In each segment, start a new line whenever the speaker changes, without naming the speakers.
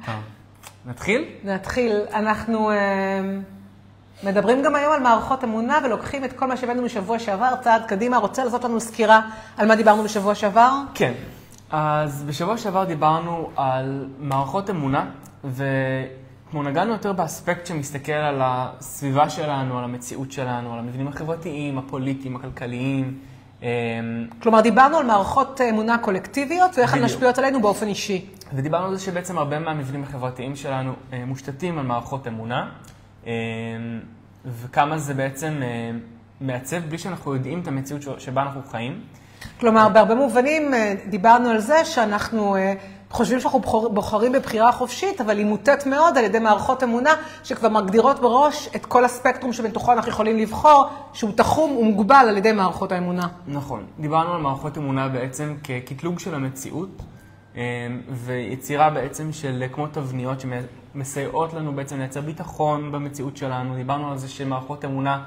טוב. נתחיל?
נתחיל. אנחנו מדברים גם היום על מערכות אמונה ולוקחים את כל מה שהבאנו משבוע שעבר, צעד קדימה. רוצה לעשות לנו סקירה על מה דיברנו בשבוע שעבר?
כן. אז בשבוע שעבר דיברנו על מערכות אמונה, וכמו נגענו יותר באספקט שמסתכל על הסביבה שלנו, על המציאות שלנו, על המבנים החברתיים, הפוליטיים, הכלכליים.
כלומר, דיברנו על מערכות אמונה קולקטיביות ואיך הן משפיעות עלינו באופן אישי.
ודיברנו על זה שבעצם הרבה מהמבנים החברתיים שלנו מושתתים על מערכות אמונה, וכמה זה בעצם מעצב בלי שאנחנו יודעים את המציאות שבה אנחנו חיים.
כלומר, בהרבה מובנים דיברנו על זה שאנחנו חושבים שאנחנו בוחרים בבחירה חופשית, אבל היא מוטט מאוד על ידי מערכות אמונה שכבר מגדירות בראש את כל הספקטרום שבתוכו אנחנו יכולים לבחור, שהוא תחום ומוגבל על ידי מערכות האמונה.
נכון. דיברנו על מערכות אמונה בעצם כקטלוג של המציאות, ויצירה בעצם של כמו תבניות שמסייעות לנו בעצם לייצר ביטחון במציאות שלנו. דיברנו על זה שמערכות אמונה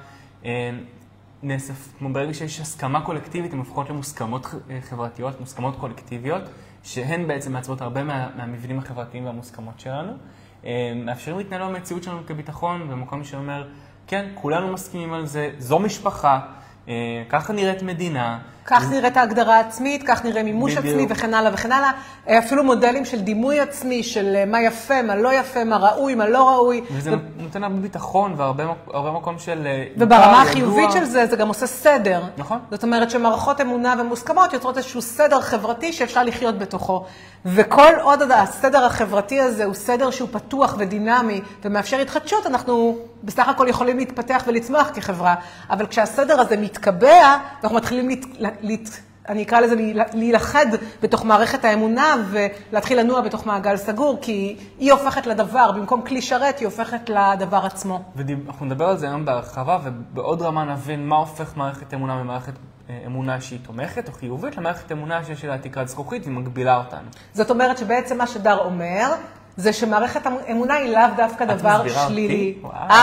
כמו ברגע שיש הסכמה קולקטיבית, הן הופכות למוסכמות חברתיות, מוסכמות קולקטיביות, שהן בעצם מעצבות הרבה מהמבנים החברתיים והמוסכמות שלנו. מאפשרים להתנהל במציאות שלנו כביטחון, במקום שאומר, כן, כולנו מסכימים על זה, זו משפחה, ככה נראית מדינה.
כך נראית ההגדרה העצמית, כך נראה מימוש עצמי וכן הלאה וכן הלאה. אפילו מודלים של דימוי עצמי, של מה יפה, מה לא יפה, מה ראוי, מה לא ראוי.
וזה נותן הרבה ביטחון והרבה מקום של...
וברמה החיובית של זה, זה גם עושה סדר.
נכון.
זאת אומרת שמערכות אמונה ומוסכמות יוצרות איזשהו סדר חברתי שאפשר לחיות בתוכו. וכל עוד הסדר החברתי הזה הוא סדר שהוא פתוח ודינמי ומאפשר התחדשות, אנחנו בסך הכל יכולים להתפתח ולצמוח כחברה. אבל כשהסדר הזה מתקבע, אנחנו מתחילים אני אקרא לזה להילחד בתוך מערכת האמונה ולהתחיל לנוע בתוך מעגל סגור, כי היא הופכת לדבר, במקום כלי שרת, היא הופכת לדבר עצמו.
ואנחנו נדבר על זה היום בהרחבה, ובעוד רמה נבין מה הופך מערכת אמונה ממערכת אמונה שהיא תומכת או חיובית, למערכת אמונה שיש לה תקרת זכוכית והיא מגבילה אותנו.
זאת אומרת שבעצם מה שדר אומר, זה שמערכת אמונה היא לאו דווקא דבר שלילי.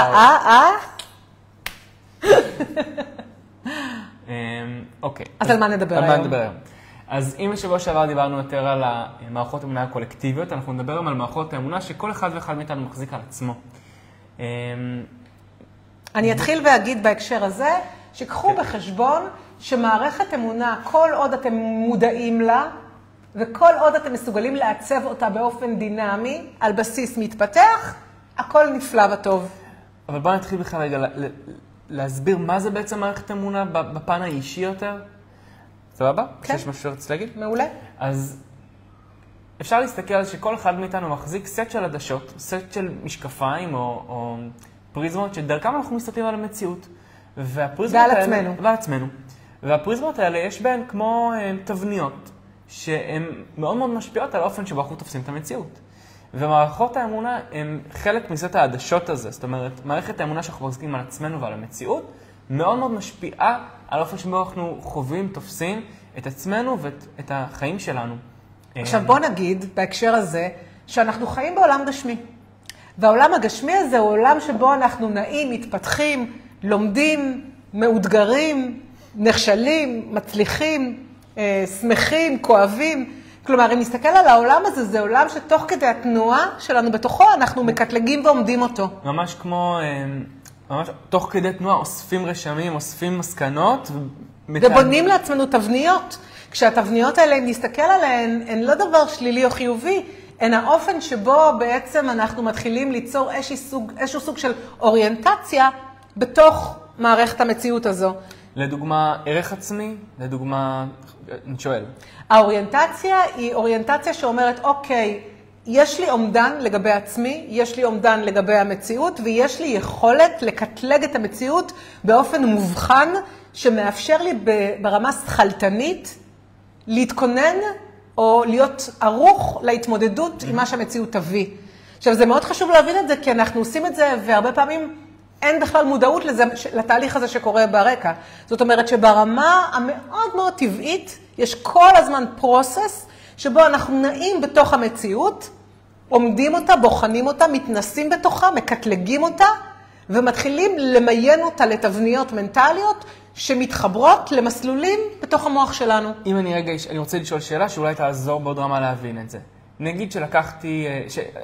אוקיי.
אז על מה נדבר היום?
על מה נדבר היום? אז אם בשבוע שעבר דיברנו יותר על המערכות אמונה הקולקטיביות, אנחנו נדבר היום על מערכות האמונה שכל אחד ואחד מאיתנו מחזיק על עצמו.
אני אתחיל ואגיד בהקשר הזה, שיקחו בחשבון שמערכת אמונה, כל עוד אתם מודעים לה, וכל עוד אתם מסוגלים לעצב אותה באופן דינמי, על בסיס מתפתח, הכל נפלא וטוב.
אבל בואו נתחיל בכלל רגע להסביר מה זה בעצם מערכת אמונה בפן האישי יותר. סבבה?
כן.
שיש משהו שרציתי להגיד?
מעולה.
אז אפשר להסתכל על שכל אחד מאיתנו מחזיק סט של עדשות, סט של משקפיים או פריזמות שדרכם אנחנו מסתכלים על המציאות.
ועל עצמנו.
ועל עצמנו. והפריזמות האלה יש בהן כמו תבניות שהן מאוד מאוד משפיעות על האופן שבו אנחנו תופסים את המציאות. ומערכות האמונה הן חלק מסט העדשות הזה. זאת אומרת, מערכת האמונה שאנחנו מחזיקים על עצמנו ועל המציאות מאוד מאוד משפיעה על האופן שבו אנחנו חווים, תופסים את עצמנו ואת החיים שלנו.
עכשיו בוא נגיד בהקשר הזה שאנחנו חיים בעולם גשמי. והעולם הגשמי הזה הוא עולם שבו אנחנו נעים, מתפתחים, לומדים, מאותגרים, נכשלים, מצליחים, שמחים, כואבים. כלומר, אם נסתכל על העולם הזה, זה עולם שתוך כדי התנועה שלנו בתוכו, אנחנו מקטלגים ועומדים אותו.
ממש כמו, ממש תוך כדי תנועה אוספים רשמים, אוספים מסקנות.
ובונים לעצמנו תבניות. כשהתבניות האלה, אם נסתכל עליהן, הן לא דבר שלילי או חיובי, הן האופן שבו בעצם אנחנו מתחילים ליצור איזשהו סוג של אוריינטציה בתוך מערכת המציאות הזו.
לדוגמה, ערך עצמי, לדוגמה, אני שואל.
האוריינטציה היא אוריינטציה שאומרת, אוקיי, יש לי אומדן לגבי עצמי, יש לי אומדן לגבי המציאות, ויש לי יכולת לקטלג את המציאות באופן מובחן, שמאפשר לי ברמה שכלתנית להתכונן או להיות ערוך להתמודדות עם מה שהמציאות תביא. עכשיו, זה מאוד חשוב להבין את זה, כי אנחנו עושים את זה, והרבה פעמים אין בכלל מודעות לתהליך הזה שקורה ברקע. זאת אומרת שברמה המאוד מאוד טבעית, יש כל הזמן פרוסס שבו אנחנו נעים בתוך המציאות, עומדים אותה, בוחנים אותה, מתנסים בתוכה, מקטלגים אותה, ומתחילים למיין אותה לתבניות מנטליות שמתחברות למסלולים בתוך המוח שלנו.
אם אני רוצה לשאול שאלה שאולי תעזור בעוד רמה להבין את זה. נגיד שלקחתי,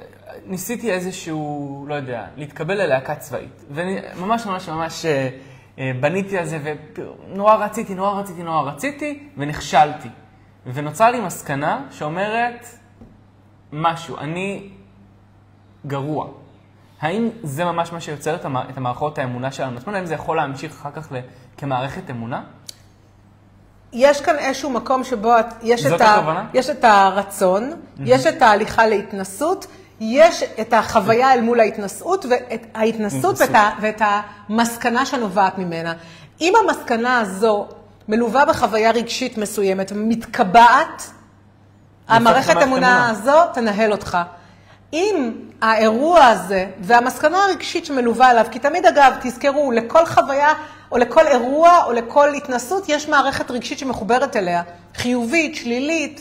ניסיתי איזשהו, לא יודע, להתקבל ללהקה צבאית. וממש ממש ממש בניתי על זה, ונורא רציתי, ונכשלתי. ונוצרה לי מסקנה שאומרת משהו, אני גרוע. האם זה ממש מה שיוצר את המערכות האמונה שלנו? האם זה יכול להמשיך אחר כך כמערכת אמונה?
יש כאן איזשהו מקום שבו יש את הרצון, יש את ההליכה להתנסות, יש את החוויה אל מול ההתנסות, ואת המסקנה שנובעת ממנה. אם המסקנה הזו מלווה בחוויה רגשית מסוימת ומתקבעת, המערכת אמונה הזו תנהל אותך. אם האירוע הזה והמסקנה הרגשית שמלווה עליו, כי תמיד אגב, תזכרו, לכל חוויה או לכל אירוע או לכל התנסות, יש מערכת רגשית שמחוברת אליה, חיובית, שלילית,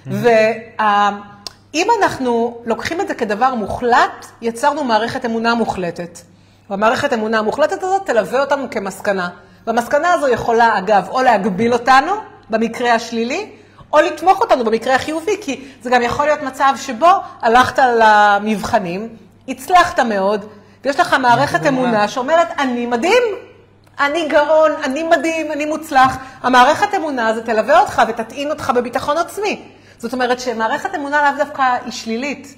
ואם אנחנו לוקחים את זה כדבר מוחלט, יצרנו מערכת אמונה מוחלטת. והמערכת אמונה המוחלטת הזאת תלווה אותנו כמסקנה. והמסקנה הזו יכולה, אגב, או להגביל אותנו במקרה השלילי, או לתמוך אותנו במקרה החיובי, כי זה גם יכול להיות מצב שבו הלכת למבחנים, הצלחת מאוד, ויש לך מערכת אמונה שאומרת, אני מדהים, אני גאון, אני מדהים, אני מוצלח. המערכת אמונה הזו תלווה אותך ותטעין אותך בביטחון עצמי. זאת אומרת שמערכת אמונה לאו דווקא היא שלילית.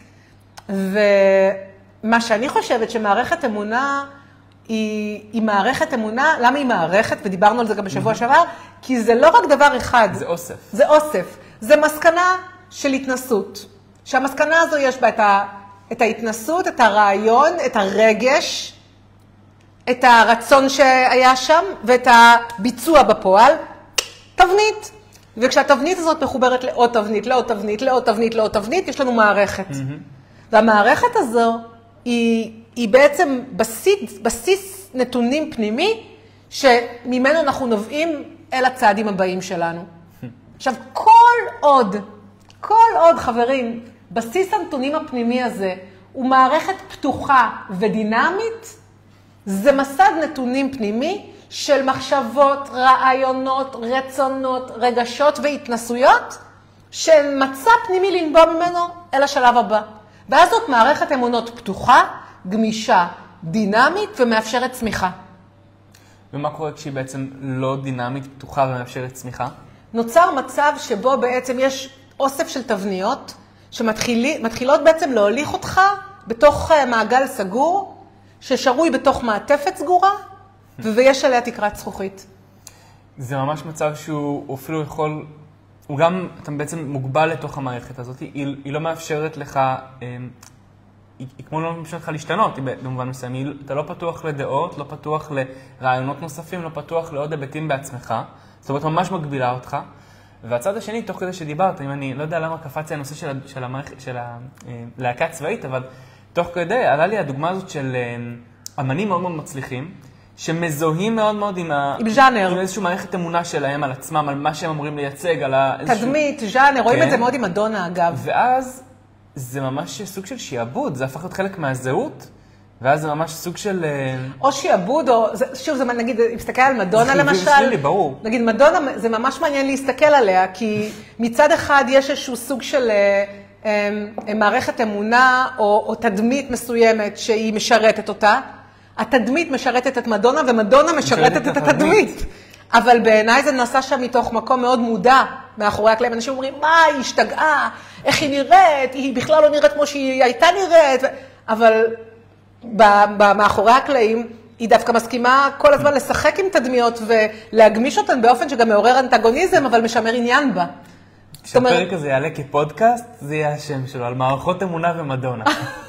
ומה שאני חושבת שמערכת אמונה היא מערכת אמונה, למה היא מערכת? ודיברנו על זה גם בשבוע שעבר, כי זה לא רק דבר אחד.
זה אוסף.
זה אוסף. זה מסקנה של התנסות. שהמסקנה הזו יש בה את ההתנסות, את הרעיון, את הרגש, את הרצון שהיה שם, ואת הביצוע בפועל. תבנית. וכשהתבנית הזאת מחוברת לעוד תבנית, לעוד תבנית, לעוד תבנית, לעוד תבנית, יש לנו מערכת. והמערכת הזו היא בעצם בסיס נתונים פנימי, שממנו אנחנו נובעים אל הצעדים הבאים שלנו. עכשיו, כל עוד חברים, בסיס הנתונים הפנימי הזה, הוא מערכת פתוחה ודינמית, זה מסד נתונים פנימי של מחשבות, רעיונות, רצונות, רגשות והתנסויות, שמצא פנימי לנבוע ממנו אל השלב הבא. ואז זאת מערכת אמונות פתוחה, גמישה, דינמית ומאפשרת צמיחה.
ומה קורה כשהיא בעצם לא דינמית, פתוחה ומאפשרת צמיחה?
נוצר מצב שבו בעצם יש אוסף של תבניות, שמתחילות בעצם להוליך אותך בתוך מעגל סגור, ששרוי בתוך מעטפת סגורה, ויש עליה תקרת זכוכית.
זה ממש מצב שהוא אפילו יכול, הוא גם, אתה בעצם מוגבל לתוך המערכת הזאת, היא לא מאפשרת לך, היא כמו לא מאפשרת לך להשתנות, במובן מסוים, אתה לא פתוח לדעות, לא פתוח לרעיונות נוספים, לא פתוח לעוד היבטים בעצמך, זאת אומרת, ממש מגבילה אותך. והצד השני, תוך כדי שדיברת, אם אני לא יודע למה קפצתי הנושא של הלהקה צבאית, אבל תוך כדי עלה לי הדוגמה הזאת של אמנים מאוד מאוד מצליחים, שמזוהים מאוד מאוד עם
ז'אנר.
עם איזושהי מערכת אמונה שלהם על עצמם, על מה שהם אמורים לייצג, על
תדמית, ז'אנר, רואים את זה מאוד עם מדונה אגב.
ואז זה ממש סוג של שיעבוד, זה הפך להיות חלק מהזהות, ואז זה ממש סוג של
או שיעבוד, או שוב, זה נגיד, אם מסתכל על מדונה למשל,
זה שלילי, ברור.
נגיד מדונה, זה ממש מעניין להסתכל עליה, כי מצד אחד יש איזשהו סוג של מערכת אמונה או תדמית מסוימת שהיא משרתת אותה. התדמית משרתת את מדונה, ומדונה משרתת את התדמית. אבל בעיניי זה נעשה שם מתוך מקום מאוד מודע מאחורי הקלעים. אנשים אומרים, מה, היא השתגעה, איך היא נראית, היא בכלל לא נראית כמו שהיא הייתה נראית. אבל מאחורי הקלעים היא דווקא מסכימה כל הזמן לשחק עם תדמיות ולהגמיש אותן באופן שגם מעורר אנטגוניזם, אבל משמר עניין בה.
כשהפרק הזה יעלה כפודקאסט, זה יהיה השם שלו, על מערכות אמונה ומדונה.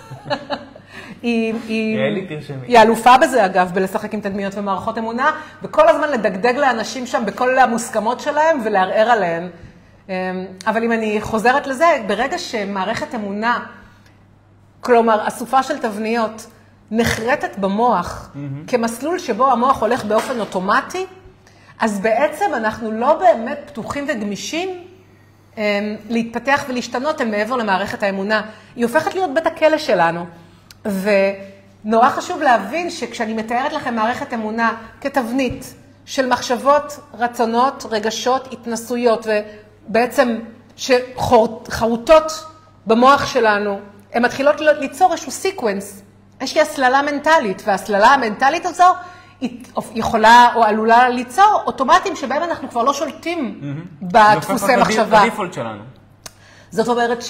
היא אלופה בזה אגב, בלשחק עם תדמיות ומערכות אמונה, וכל הזמן לדגדג לאנשים שם בכל המוסכמות שלהם ולערער עליהן. אבל אם אני חוזרת לזה, ברגע שמערכת אמונה, כלומר אסופה של תבניות, נחרטת במוח כמסלול שבו המוח הולך באופן אוטומטי, אז בעצם אנחנו לא באמת פתוחים וגמישים להתפתח ולהשתנות אל מעבר למערכת האמונה. היא הופכת להיות בית הכלא שלנו. ונורא חשוב להבין שכשאני מתארת לכם מערכת אמונה כתבנית של מחשבות, רצונות, רגשות, התנסויות, ובעצם שחרוטות במוח שלנו
הן מתחילות ליצור איזשהו סיקוונס, איזושהי הסללה מנטלית, וההסללה המנטלית הזו היא יכולה או עלולה ליצור אוטומטים שבהם אנחנו כבר לא שולטים בדפוסי מחשבה.
בדיפולט שלנו.
זאת אומרת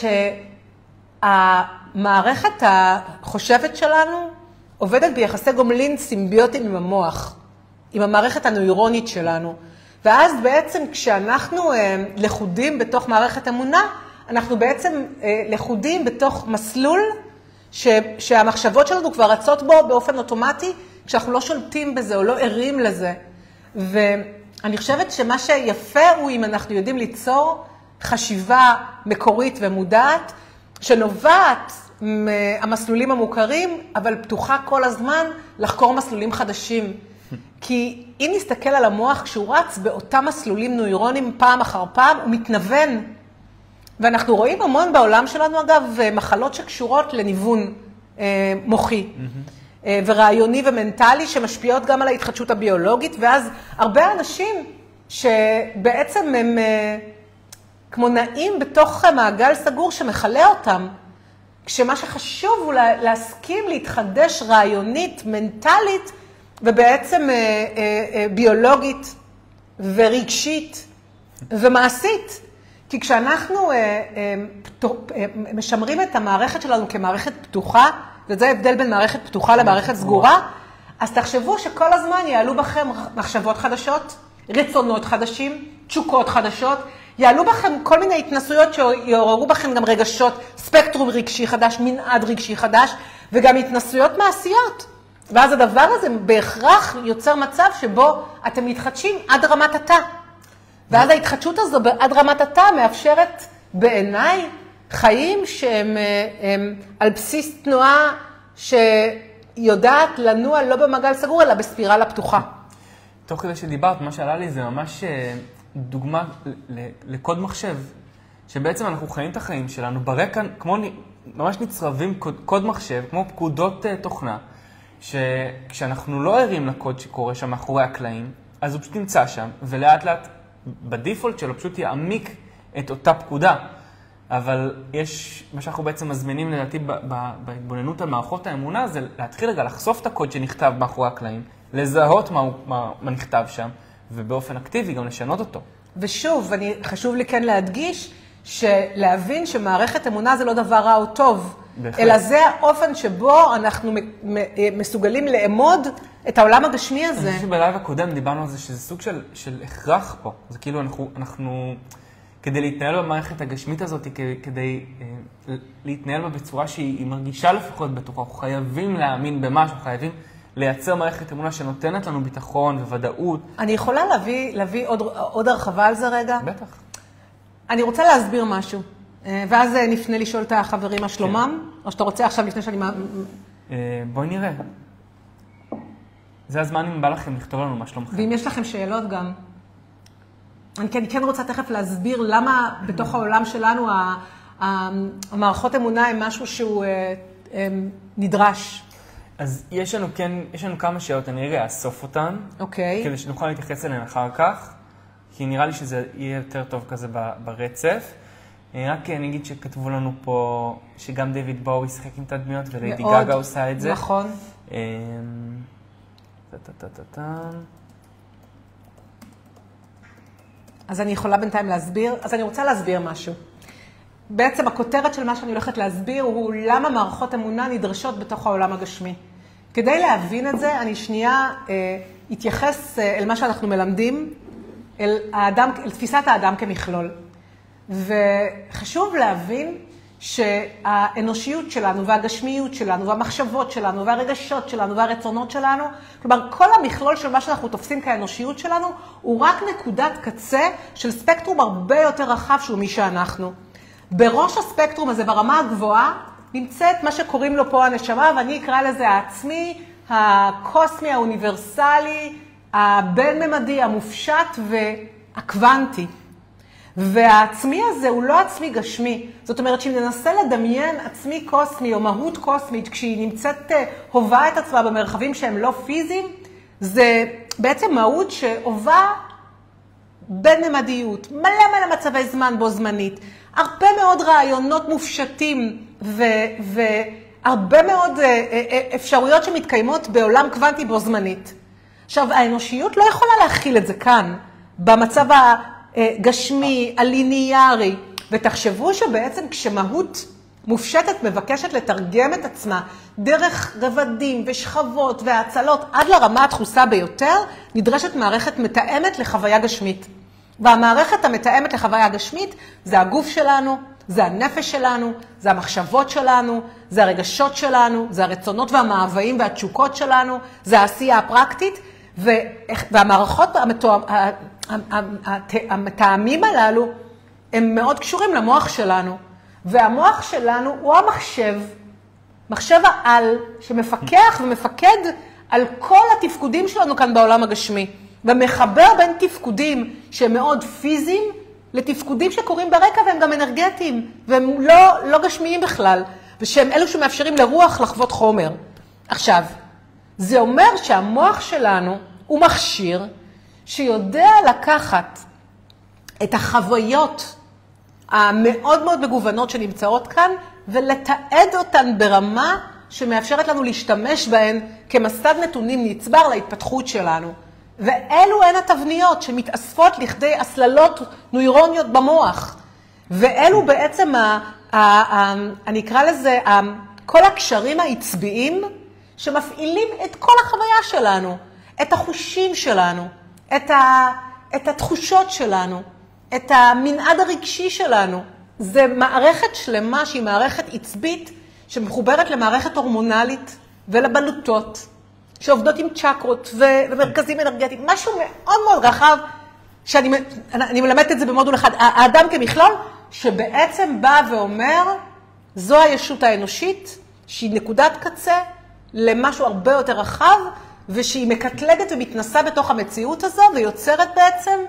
שהמערכת החושבת שלנו עובדת ביחסי גומלין סימביוטיים עם המוח, עם המערכת הנוירונית שלנו. ואז בעצם כשאנחנו לחודים בתוך מערכת אמונה, אנחנו בעצם לחודים בתוך מסלול שהמחשבות שלנו כבר רצות בו באופן אוטומטי, כשאנחנו לא שולטים בזה או לא ערים לזה. ואני חושבת שמה שיפה הוא אם אנחנו יודעים ליצור חשיבה מקורית ומודעת, שנובעת מהמסלולים המוכרים, אבל פתוחה כל הזמן לחקור מסלולים חדשים. כי אם נסתכל על המוח כשהוא רץ באותם מסלולים נוירונים פעם אחר פעם, הוא מתנוון. ואנחנו רואים המון בעולם שלנו, אגב, מחלות שקשורות לניוון מוחי. ורעיוני ומנטלי שמשפיעות גם על ההתחדשות הביולוגית, ואז הרבה אנשים שבעצם הם כמו נעים בתוך מעגל סגור שמחלה אותם, כשמה שחשוב הוא להסכים להתחדש רעיונית, מנטלית, ובעצם ביולוגית ורגשית ומעשית. כי כשאנחנו משמרים את המערכת שלנו כמערכת פתוחה, וזה ההבדל בין מערכת פתוחה למערכת סגורה, אז תחשבו שכל הזמן יעלו בכם מחשבות חדשות, רצונות חדשים, תשוקות חדשות, יעלו בכם כל מיני התנסויות שיעוררו בכם גם רגשות, ספקטרום רגשי חדש, מנעד רגשי חדש, וגם התנסויות מעשיות. ואז הדבר הזה בהכרח יוצר מצב שבו אתם מתחדשים עד רמת התא. ואז ההתחדשות הזו עד רמת התא מאפשרת בעיניי חיים שהם על בסיס תנועה שיודעת לנוע לא במעגל סגור, אלא בספירלה פתוחה.
תוך כדי שדיברת, מה שעלה לי זה ממש דוגמה לקוד מחשב, שבעצם אנחנו חיים את החיים שלנו ברקע, כמו ממש נצרבים קוד מחשב, כמו פקודות תוכנה, שכשאנחנו לא ערים לקוד שקורה שם מאחורי הקלעים, אז הוא פשוט נמצא שם, ולאט לאט בדיפולט שלו פשוט יעמיק את אותה פקודה. אבל יש, מה שאנחנו בעצם מזמינים לדעתי בהתבוננות על מערכות האמונה, זה להתחיל רגע לחשוף את הקוד שנכתב מאחורי הקלעים, לזהות מה נכתב שם, ובאופן אקטיבי גם לשנות אותו.
ושוב, חשוב לי כן להדגיש, שלהבין שמערכת אמונה זה לא דבר רע או טוב, בהחלט. אלא זה האופן שבו אנחנו מסוגלים לאמוד את העולם הגשמי הזה.
אני חושב שבלייב הקודם דיברנו על זה שזה סוג של הכרח פה. זה כאילו אנחנו כדי להתנהל במערכת הגשמית הזאת, כדי להתנהל בה בצורה שהיא מרגישה לפחות בתוכה, אנחנו חייבים להאמין במשהו, חייבים לייצר מערכת אמונה שנותנת לנו ביטחון וודאות.
אני יכולה להביא עוד הרחבה על זה רגע?
בטח.
אני רוצה להסביר משהו, ואז נפנה לשאול את החברים מה שלומם, או שאתה רוצה עכשיו לפני שאני...
בואי נראה. זה הזמן אם בא לכם לכתוב לנו מה שלומכם.
ואם יש לכם שאלות גם. אני כן רוצה תכף להסביר למה בתוך העולם שלנו המערכות אמונה הם משהו שהוא נדרש.
אז יש לנו כמה שאלות, אני רגע אסוף אותן.
אוקיי.
כדי שנוכל להתייחס אליהן אחר כך, כי נראה לי שזה יהיה יותר טוב כזה ברצף. רק אני אגיד שכתבו לנו פה שגם דיוויד בואוי שיחק עם תדמיות וליידי גגה עושה את זה.
נכון. אז אני יכולה בינתיים להסביר. אז אני רוצה להסביר משהו. בעצם הכותרת של מה שאני הולכת להסביר הוא למה מערכות אמונה נדרשות בתוך העולם הגשמי. כדי להבין את זה, אני שנייה אתייחס אל מה שאנחנו מלמדים, אל תפיסת האדם כמכלול. וחשוב להבין שהאנושיות שלנו והגשמיות שלנו והמחשבות שלנו והרגשות שלנו והרצונות שלנו, כלומר כל המכלול של מה שאנחנו תופסים כאנושיות שלנו, הוא רק נקודת קצה של ספקטרום הרבה יותר רחב שהוא מי שאנחנו. בראש הספקטרום הזה, ברמה הגבוהה, נמצאת מה שקוראים לו פה הנשמה, ואני אקרא לזה העצמי, הקוסמי, האוניברסלי, הבין-ממדי, המופשט והקוונטי. והעצמי הזה הוא לא עצמי גשמי. זאת אומרת שאם ננסה לדמיין עצמי קוסמי או מהות קוסמית, כשהיא נמצאת, הובה את עצמה במרחבים שהם לא פיזיים, זה בעצם מהות שהובה בין-ממדיות, מלא מצבי זמן בו זמנית. הרבה מאוד רעיונות מופשטים והרבה מאוד אפשרויות שמתקיימות בעולם קוונטי בו זמנית. עכשיו, האנושיות לא יכולה להכיל את זה כאן, במצב הגשמי, הליניארי, ותחשבו שבעצם כשמהות מופשטת מבקשת לתרגם את עצמה דרך רבדים ושכבות והצלות עד לרמה הדחוסה ביותר, נדרשת מערכת מתאמת לחוויה גשמית. והמערכת המתאמת לחוויה הגשמית זה הגוף שלנו, זה הנפש שלנו, זה המחשבות שלנו, זה הרגשות שלנו, זה הרצונות והמאוויים והתשוקות שלנו, זה העשייה הפרקטית, והמערכות המתאמים הללו הם מאוד קשורים למוח שלנו. והמוח שלנו הוא המחשב, מחשב העל, שמפקח ומפקד על כל התפקודים שלנו כאן בעולם הגשמי, ומחבר בין תפקודים שהם מאוד פיזיים, לתפקודים שקורים ברקע והם גם אנרגטיים, והם לא גשמיים בכלל, ושהם אלו שמאפשרים לרוח לחוות חומר. עכשיו, זה אומר שהמוח שלנו הוא מכשיר שיודע לקחת את החוויות המאוד מאוד מגוונות שנמצאות כאן, ולתעד אותן ברמה שמאפשרת לנו להשתמש בהן כמסד נתונים נצבר להתפתחות שלנו. ואלו הן התבניות שמתאספות לכדי הסללות נוירוניות במוח. ואלו בעצם, אני אקרא לזה, כל הקשרים העצביים שמפעילים את כל החוויה שלנו, את החושים שלנו, את התחושות שלנו, את המנעד הרגשי שלנו. זה מערכת שלמה שהיא מערכת עצבית שמחוברת למערכת הורמונלית ולבלוטות, שעובדות עם צ'קרות ומרכזים אנרגטיים, משהו מאוד מאוד רחב, שאני מלמדת את זה במודול אחד. האדם כמכלול שבעצם בא ואומר, זו הישות האנושית, שהיא נקודת קצה למשהו הרבה יותר רחב, ושהיא מקטלגת ומתנסה בתוך המציאות הזו, ויוצרת בעצם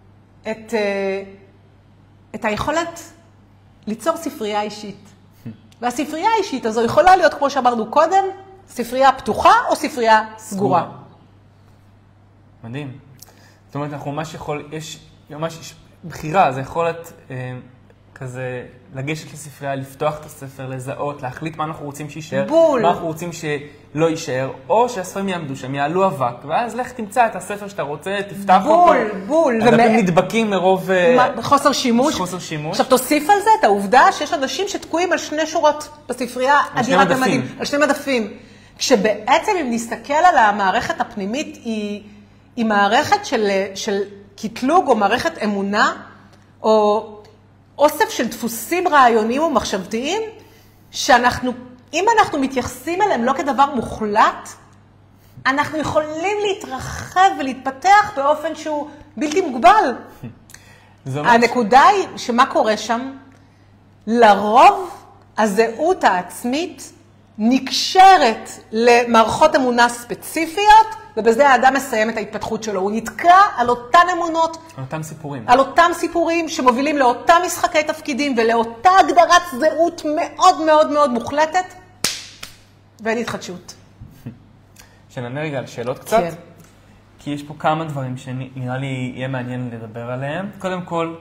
את היכולת ליצור ספרייה אישית. והספרייה האישית הזו יכולה להיות, כמו שאמרנו קודם, ספרייה פתוחה או ספרייה סגורה.
מדהים. זאת אומרת, אנחנו יש ממש בחירה, זה יכולת כזה לגשת לספרייה, לפתוח את הספר, לזהות, להחליט מה אנחנו רוצים שישאר, מה אנחנו רוצים שלא יישאר, או שהספרים יעמדו שם, יעלו אבק, ואז לך תמצא את הספר שאתה רוצה, תפתח אותו.
בול.
הדפים נדבקים מרוב
חוסר שימוש. עכשיו תוסיף על זה את העובדה שיש אנשים שתקועים על 2 שורות בספרייה, אדירת המדהים, על 2 מדפים. כשבעצם אם נסתכל על המערכת הפנימית, היא מערכת של קטלוג או מערכת אמונה, או אוסף של דפוסים רעיוניים ומחשבתיים, אם אנחנו מתייחסים אליהם לא כדבר מוחלט, אנחנו יכולים להתרחב ולהתפתח באופן שהוא בלתי מוגבל. הנקודה היא שמה קורה שם? לרוב הזהות העצמית נקשרת למערכות אמונה ספציפיות, ובזה האדם מסיים את ההתפתחות שלו. הוא נתקע על אותן אמונות.
על אותם סיפורים.
על אותם סיפורים שמובילים לאותם משחקי תפקידים ולאותה הגדרת זהות מאוד מאוד מאוד מוחלטת, ואין התחדשות.
שנענה רגע על שאלות קצת.
כן.
כי יש פה כמה דברים שנראה לי יהיה מעניין לדבר עליהם. קודם כל,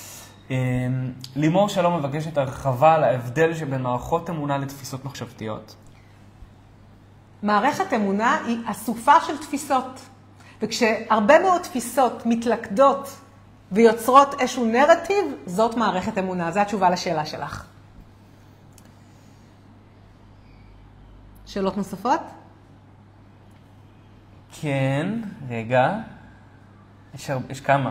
לימור שלום מבקשת הרחבה על ההבדל שבין מערכות אמונה לתפיסות מחשבתיות.
מערכת אמונה היא אסופה של תפיסות, וכשהרבה מאוד תפיסות מתלכדות ויוצרות איזשהו נרטיב, זאת מערכת אמונה. זו התשובה לשאלה שלך. שאלות נוספות?
כן, רגע. יש כמה.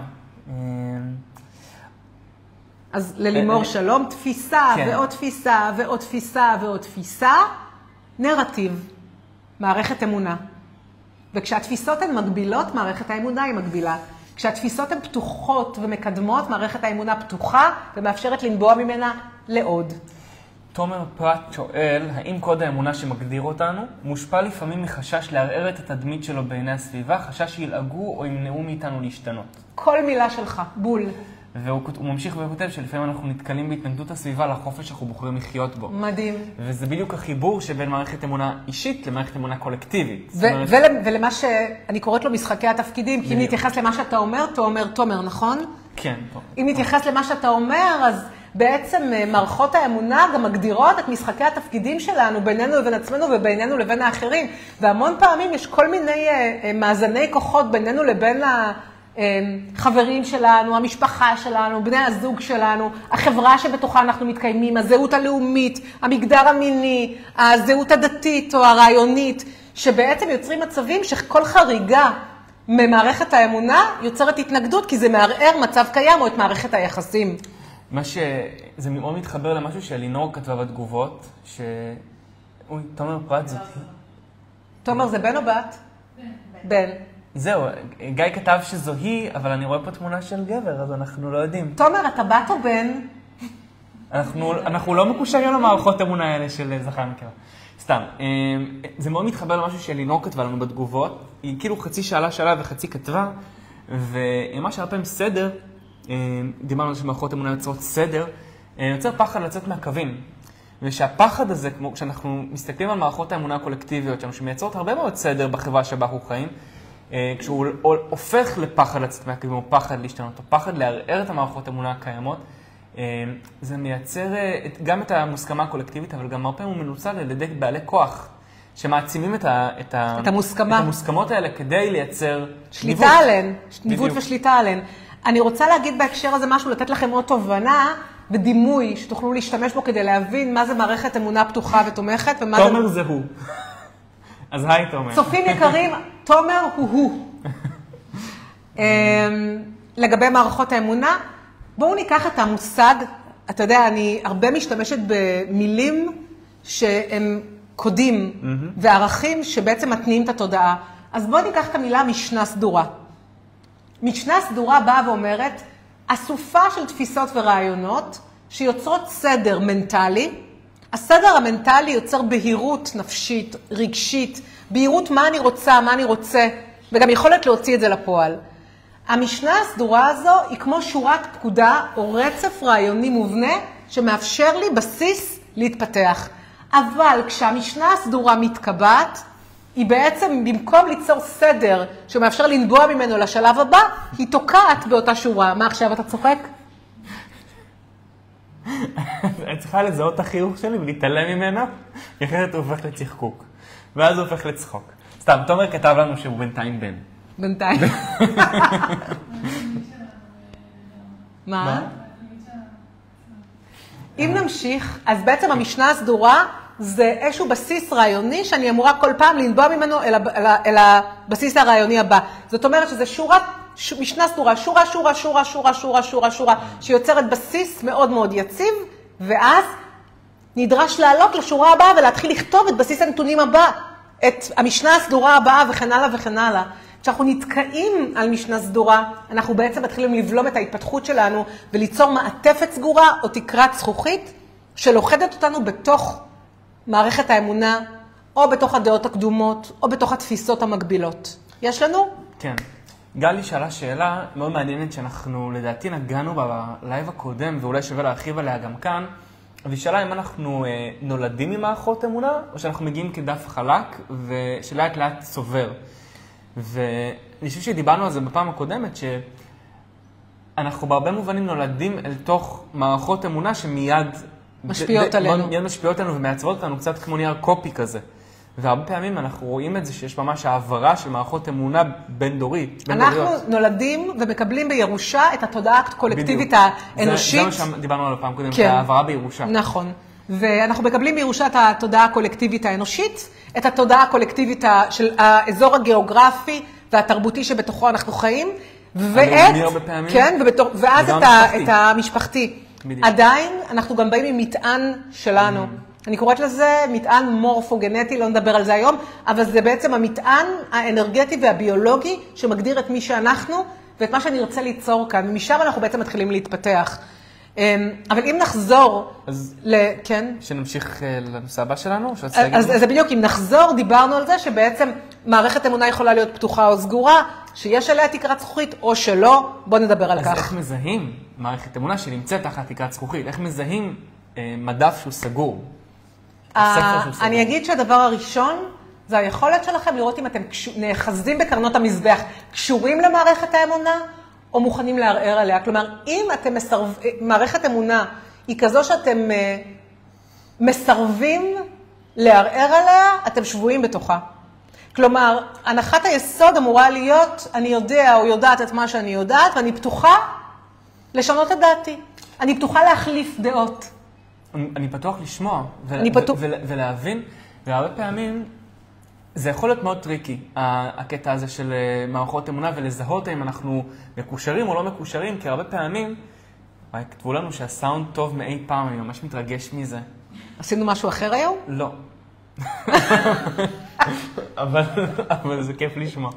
אז ללימור שלום, תפיסה ועוד תפיסה ועוד תפיסה ועוד תפיסה, נרטיב. מערכת אמונה. וכשהתפיסות הן מגבילות, מערכת האמונה היא מגבילה. כשהתפיסות הן פתוחות ומקדמות, מערכת האמונה פתוחה ומאפשרת לנבוע ממנה לעוד.
תומר פרט שואל, האם קוד האמונה שמגדיר אותנו מושפע לפעמים מחשש לערער את התדמית שלו בעיני הסביבה, חשש שילעגו או ימנעו מאיתנו להשתנות?
כל מילה שלך, בול.
והוא ממשיך וכותב שלפעמים אנחנו נתקלים בהתנגדות הסביבה לחופש שאנחנו בוחרים לחיות בו.
מדהים.
וזה בדיוק החיבור שבין מערכת אמונה אישית למערכת אמונה קולקטיבית.
ולמה שאני קוראת לו משחקי התפקידים, כי אם נתייחס למה שאתה אומר, תומר, נכון?
כן.
אם נתייחס למה שאתה אומר, אז בעצם מערכות האמונה גם מגדירות את משחקי התפקידים שלנו בינינו לבין עצמנו ובינינו לבין האחרים. והמון פעמים יש כל מיני מאזני כוחות בינינו לבין החברים שלנו, המשפחה שלנו, בני הזוג שלנו, החברה שבתוכה אנחנו מתקיימים, הזהות הלאומית, המגדר המיני, הזהות הדתית או הרעיונית, שבעצם יוצרים מצבים שכל חריגה ממערכת האמונה יוצרת התנגדות, כי זה מערער מצב קיים או את מערכת היחסים.
זה מאוד מתחבר למשהו שאלינור כתבה בתגובות, אוי, תומר פרט זאת.
תומר, זה בן או בת? בן.
זהו, גיא כתב שזו היא, אבל אני רואה פה תמונה של גבר, אז אנחנו לא יודעים.
תומר, אתה בת או בן?
אנחנו לא מקושרים למערכות אמונה האלה של זכר נקבה. סתם, זה מאוד מתחבר למשהו שאלינור כתבה לנו בתגובות. היא כאילו חצי שאלה וחצי כתבה, והיא ממש הרבה פעמים סדר, דיברנו על שמערכות אמונה יוצרות סדר, יוצר פחד לצאת מהקווים. ושהפחד הזה, כמו כשאנחנו מסתכלים על מערכות האמונה הקולקטיביות שלנו, שמייצרות הרבה מאוד סדר בחברה שבה אנחנו חיים, כשהוא הופך לפחד לצאת מהקווים, או פחד להשתנות, או פחד לערער את המערכות האמונה הקיימות, זה מייצר גם את המוסכמה הקולקטיבית, אבל גם הרבה פעמים הוא מנוצל על ידי בעלי כוח, שמעצימים את המוסכמות האלה כדי לייצר
שליטה עליהן, ניווט ושליטה עליהן. אני רוצה להגיד בהקשר הזה משהו, לתת לכם עוד תובנה ודימוי שתוכלו להשתמש בו כדי להבין מה זה מערכת אמונה פתוחה ותומכת.
תומר זה הוא. אז היי תומר.
צופים יקרים, תומר הוא. לגבי מערכות האמונה, בואו ניקח את המושג, אתה יודע, אני הרבה משתמשת במילים שהם קודים וערכים שבעצם מתניעים את התודעה. אז בואו ניקח את המילה משנה סדורה. משנה סדורה באה ואומרת, אסופה של תפיסות ורעיונות שיוצרות סדר מנטלי. הסדר המנטלי יוצר בהירות נפשית, רגשית, בהירות מה אני רוצה, מה אני רוצה, וגם יכולת להוציא את זה לפועל. המשנה הסדורה הזו היא כמו שורת פקודה או רצף רעיוני מובנה שמאפשר לי בסיס להתפתח. אבל כשהמשנה הסדורה מתקבעת, היא בעצם במקום ליצור סדר שמאפשר לנבוע ממנו לשלב הבא, היא תוקעת באותה שורה. מה עכשיו אתה צוחק?
אני צריכה לזהות את החיוך שלי ולהתעלם ממנה, כי אחרת הוא הופך לצחקוק. ואז הוא הופך לצחוק. סתם, תומר כתב לנו שהוא בינתיים בן.
בינתיים. מה? אם נמשיך, אז בעצם המשנה הסדורה זה איזשהו בסיס רעיוני שאני אמורה כל פעם לנבוע ממנו אל הבסיס הרעיוני הבא. זאת אומרת שזה משנה סדורה, שורה, שיוצרת בסיס מאוד מאוד יציב, ואז נדרש לעלות לשורה הבאה ולהתחיל לכתוב את בסיס הנתונים הבא, את המשנה הסדורה הבאה וכן הלאה וכן הלאה. כשאנחנו נתקעים על משנה סדורה, אנחנו בעצם מתחילים לבלום את ההתפתחות שלנו וליצור מעטפת סגורה או תקרת זכוכית שלוחדת אותנו בתוך מערכת האמונה, או בתוך הדעות הקדומות, או בתוך התפיסות המקבילות. יש לנו?
כן. גלי שאלה שאלה מאוד מעניינת שאנחנו לדעתי נגענו בלייב הקודם, ואולי שווה להרחיב עליה גם כאן, והיא שאלה אם אנחנו נולדים עם מערכות אמונה, או שאנחנו מגיעים כדף חלק, ושלאט לאט צובר. ואני חושב שדיברנו על זה בפעם הקודמת, שאנחנו בהרבה מובנים נולדים אל תוך מערכות אמונה שמיד
משפיעות עלינו.
מיד משפיעות עלינו ומייצרות אותנו קצת כמו נייר קופי כזה. והרבה פעמים אנחנו רואים את זה שיש ממש העברה של מערכות אמונה בין דורית.
אנחנו נולדים ומקבלים בירושה את התודעה הקולקטיבית האנושית.
זה מה שדיברנו על הפעם קודם, את העברה בירושה.
נכון. ואנחנו מקבלים בירושה את התודעה הקולקטיבית האנושית, את התודעה הקולקטיבית של האזור הגיאוגרפי והתרבותי שבתוכו אנחנו חיים, ואז את המשפחתי. עדיין אנחנו גם באים עם מטען שלנו. אני קוראת לזה מטען מורפוגנטי, לא נדבר על זה היום, אבל זה בעצם המטען האנרגטי והביולוגי שמגדיר את מי שאנחנו ואת מה שאני רוצה ליצור כאן. ומשם אנחנו בעצם מתחילים להתפתח. אבל אם נחזור, כן?
שנמשיך לנושא הבא שלנו?
אז זה בדיוק, אם נחזור, דיברנו על זה שבעצם מערכת אמונה יכולה להיות פתוחה או סגורה, שיש עליה תקרת זכוכית או שלא, בוא נדבר על כך.
אז איך מזהים מערכת אמונה שנמצאת תחת תקרת זכוכית? איך מזהים מדף שהוא סגור?
אני אגיד שהדבר הראשון, זה היכולת שלכם לראות אם אתם נאחזים בקרנות המזבח, קשורים למערכת האמונה, או מוכנים לערער עליה. כלומר, אם אתם מערכת אמונה היא כזו שאתם מסרבים לערער עליה, אתם שבויים בתוכה. כלומר, הנחת היסוד אמורה להיות, אני יודע או יודעת את מה שאני יודעת, ואני פתוחה לשנות את דעתי. אני פתוחה להחליף דעות.
אני פתוח לשמוע ולהבין, והרבה פעמים זה יכול להיות מאוד טריקי, הקטע הזה של מערכות אמונה, ולזהות אם אנחנו מקושרים או לא מקושרים, כי הרבה פעמים, כתבו לנו שהסאונד טוב מאי פעם, אני ממש מתרגש מזה.
עשינו משהו אחר היום?
לא. אבל זה כיף לשמוע.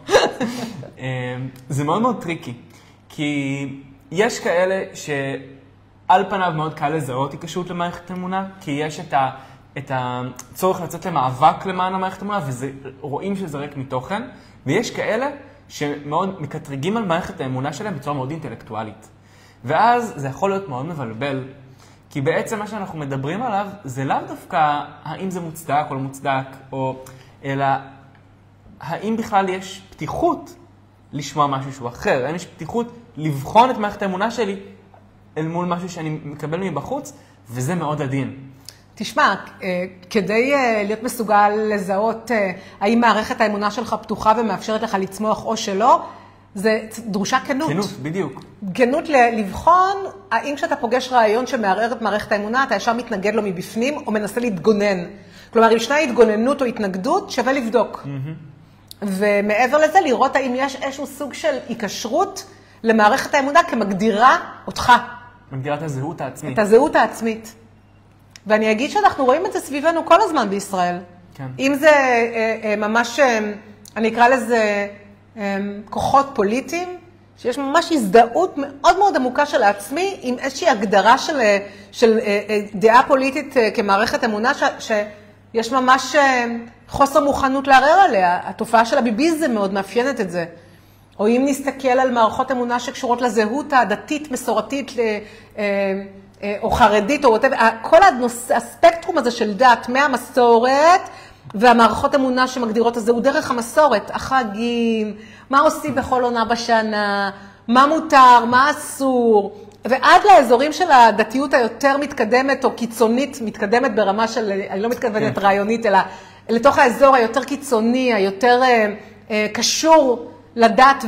זה מאוד מאוד טריקי, כי יש כאלה שעל פניו מאוד קל לזהות היקשרות למערכת אמונה, כי יש את הצורך לצאת למאבק למען המערכת אמונה, ורואים שזה ריק מתוכן, ויש כאלה שמאוד מקטרגים על מערכת האמונה שלהם בצורה מאוד אינטלקטואלית. ואז זה יכול להיות מאוד מבלבל, כי בעצם מה שאנחנו מדברים עליו זה לאו דווקא האם זה מוצדק או לא מוצדק, אלא האם בכלל יש פתיחות לשמוע משהו שהוא אחר, האם יש פתיחות לבחון את מערכת האמונה שלי אל מול משהו שאני מקבל מבחוץ, וזה מאוד עדין.
תשמע, כדי להיות מסוגל לזהות האם מערכת האמונה שלך פתוחה ומאפשרת לך לצמוח או שלא, זה דרושה כנות.
כנות, בדיוק.
כנות לבחון האם כשאתה פוגש רעיון שמערער את מערכת האמונה, אתה ישר מתנגד לו מבפנים או מנסה להתגונן. כלומר, אם ישנה התגוננות או התנגדות, שווה לבדוק. ומעבר לזה, לראות האם יש איזשהו סוג של היקשרות למערכת האמונה כמגדירה אותך.
מגדירה את הזהות העצמית.
את הזהות העצמית. ואני אגיד שאנחנו רואים את זה סביבנו כל הזמן בישראל.
כן.
אם זה ממש, אני אקרא לזה כוחות פוליטיים, שיש ממש הזדהות מאוד מאוד עמוקה של העצמי, עם איזושהי הגדרה של דעה פוליטית כמערכת אמונה, שיש ממש חוסר מוכנות לערער עליה. התופעה של הביביזם מאוד מאפיינת את זה. או אם נסתכל על מערכות אמונה שקשורות לזהות הדתית, מסורתית, או חרדית, או כל הספקטרום הזה של דת, מהמסורת והמערכות אמונה שמגדירות את זה, הוא דרך המסורת, החגים, מה עושים בכל עונה בשנה, מה מותר, מה אסור, ועד לאזורים של הדתיות היותר מתקדמת או קיצונית, מתקדמת ברמה של, אני לא מתכוונת רעיונית, אלא לתוך האזור היותר קיצוני, היותר קשור לדת,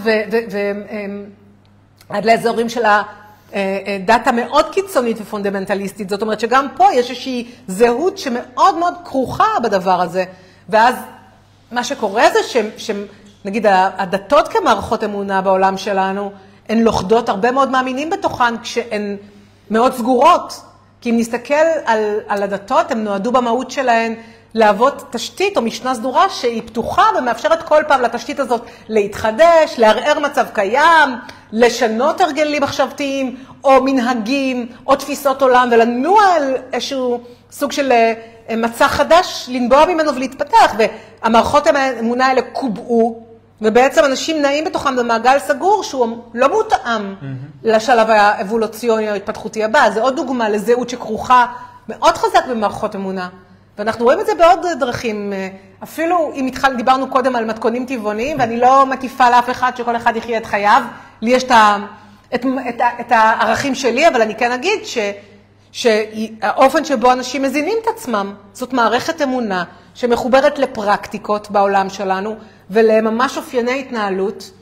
ועד לאזורים של הדת המאוד קיצונית ופונדמנטליסטית. זאת אומרת שגם פה יש איזושהי זהות שמאוד מאוד כרוכה בדבר הזה. ואז מה שקורה זה שנגיד הדתות כמערכות אמונה בעולם שלנו, הן לוכדות, הרבה מאוד מאמינים בתוכן כשהן מאוד סגורות. כי אם נסתכל על הדתות, הן נועדו במהות שלהן להוות תשתית או משנה סדורה שהיא פתוחה ומאפשרת כל פעם לתשתית הזאת להתחדש, לערער מצב קיים, לשנות הרגלים מחשבתיים או מנהגים או תפיסות עולם ולנוע על איזשהו סוג של מצע חדש, לנבוע ממנו ולהתפתח. והמערכות האמונה האלה קובעו, ובעצם אנשים נעים בתוכם במעגל סגור שהוא לא מותאם לשלב האבולוציוני או ההתפתחותי הבא. זה עוד דוגמה לזהות שכרוכה מאוד חזק במערכות אמונה. ואנחנו רואים את זה בעוד דרכים, אפילו אם דיברנו קודם על מתכונים טבעוניים, ואני לא מטיפה לאף אחד שכל אחד יחיה את חייו, לי יש את הערכים שלי, אבל אני כן אגיד שהאופן שבו אנשים מזינים את עצמם, זאת מערכת אמונה שמחוברת לפרקטיקות בעולם שלנו, ולממש אופייני התנהלות,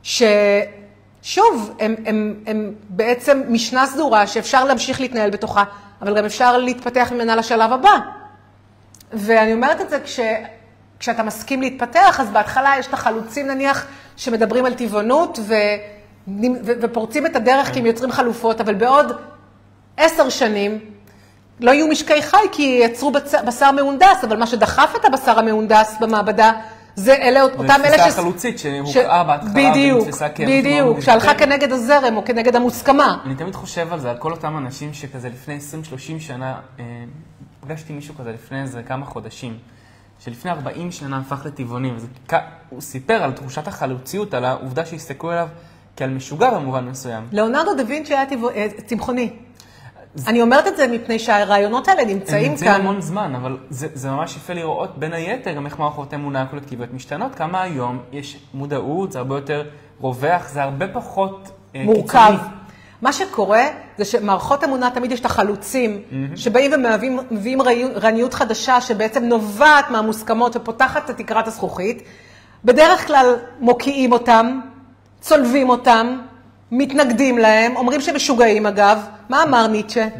ששוב, הם בעצם משנה סדורה שאפשר להמשיך להתנהל בתוכה, אבל גם אפשר להתפתח ממנה לשלב הבא. ואני אומרת את זה כשאתה מסכים להתפתח, אז בהתחלה יש את החלוצים נניח שמדברים על טבעונות ופורצים את הדרך כי הם יוצרים חלופות, אבל בעוד 10 שנים לא יהיו משקי חי כי יצרו בשר מהונדס, אבל מה שדחף את הבשר המהונדס במעבדה זה אותם אלה
תפיסה החלוצית שהוקעה בהתחלה ונתפסה
בדיוק, שהלכה כנגד הזרם או כנגד המוסכמה.
אני תמיד חושב על זה, על כל אותם אנשים שכזה לפני 20-30 שנה, פגשתי מישהו כזה לפני איזה כמה חודשים, שלפני 40 שנה הפך לטבעוני, הוא סיפר על תחושת החלוציות, על העובדה שהסתכלו אליו כעל משוגע במובן מסוים.
ליאונרדו דה וינצ'י היה צמחוני. אני אומרת את זה מפני שהרעיונות האלה נמצאים כאן.
הם נמצאים המון זמן, אבל זה ממש יפה לראות בין היתר גם איך מערכות אמונה הקולקטיביות משתנות, כמה היום יש מודעות, זה הרבה יותר רווח, זה הרבה פחות
מורכב. מה שקורה זה שמערכות אמונה תמיד יש את החלוצים, שבאים ומביאים רעיונות חדשה, שבעצם נובעת מהמוסכמות ופותחת את תקרת הזכוכית. בדרך כלל מוקיעים אותם, צולבים אותם, מתנגדים להם, אומרים שמשוגעים אגב. מה אמר ניטשה?